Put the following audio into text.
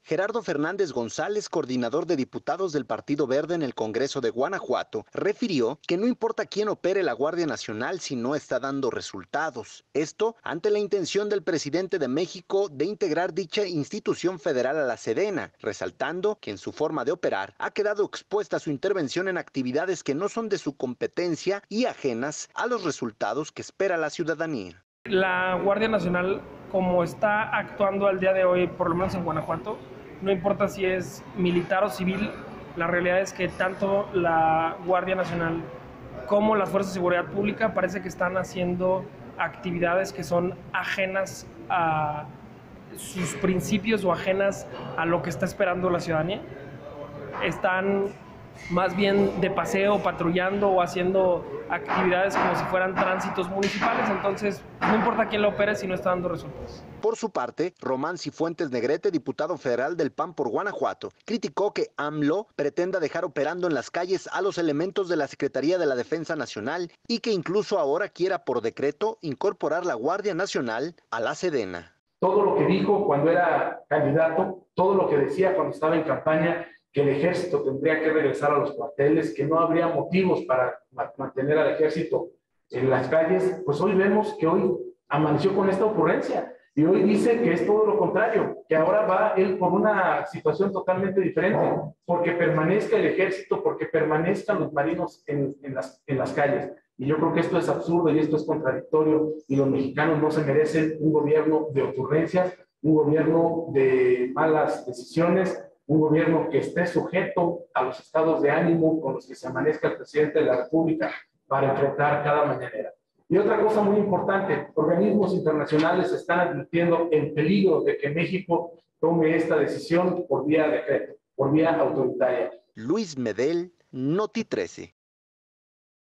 Gerardo Fernández González, coordinador de diputados del Partido Verde en el Congreso de Guanajuato, refirió que no importa quién opere la Guardia Nacional si no está dando resultados. Esto ante la intención del presidente de México de integrar dicha institución federal a la Sedena, resaltando que en su forma de operar ha quedado expuesta su intervención en actividades que no son de su competencia y ajenas a los resultados que espera la ciudadanía. La Guardia Nacional, como está actuando al día de hoy, por lo menos en Guanajuato, no importa si es militar o civil, la realidad es que tanto la Guardia Nacional como las Fuerzas de Seguridad Pública parece que están haciendo actividades que son ajenas a sus principios o ajenas a lo que está esperando la ciudadanía. Están más bien de paseo, patrullando o haciendo actividades como si fueran tránsitos municipales, entonces no importa quién lo opere si no está dando resultados. Por su parte, Román Cifuentes Negrete, diputado federal del PAN por Guanajuato, criticó que AMLO pretenda dejar operando en las calles a los elementos de la Secretaría de la Defensa Nacional y que incluso ahora quiera por decreto incorporar la Guardia Nacional a la Sedena. Todo lo que dijo cuando era candidato, todo lo que decía cuando estaba en campaña, que el ejército tendría que regresar a los cuarteles, que no habría motivos para mantener al ejército en las calles, pues hoy vemos que hoy amaneció con esta ocurrencia y hoy dice que es todo lo contrario, que ahora va él por una situación totalmente diferente, porque permanezca el ejército, porque permanezcan los marinos en las calles. Y yo creo que esto es absurdo y esto es contradictorio y los mexicanos no se merecen un gobierno de ocurrencias, un gobierno de malas decisiones, un gobierno que esté sujeto a los estados de ánimo con los que se amanezca el presidente de la República para enfrentar cada mañanera. Y otra cosa muy importante, organismos internacionales están advirtiendo el peligro de que México tome esta decisión por vía decreto, por vía autoritaria. Luis Medel, Noti 13.